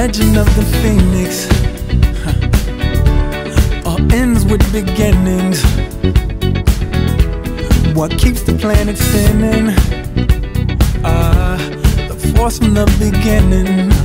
legend of the phoenix, all ends with beginnings. What keeps the planet spinning? The force from the beginning.